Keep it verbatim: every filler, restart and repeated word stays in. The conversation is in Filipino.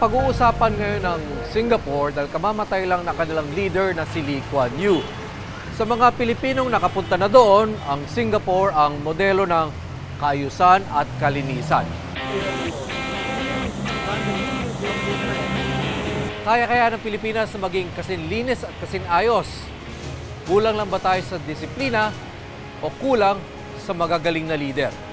pag-uusapan ngayon ng Singapore dahil kamamatay lang na kanilang leader na si Lee Kuan Yew. Sa mga Pilipinong nakapunta na doon, ang Singapore ang modelo ng kaayusan at kalinisan. Kaya-kaya ng Pilipinas na maging kasinlinis at kasinayos. Kulang lang ba tayo sa disiplina o kulang sa magagaling na leader?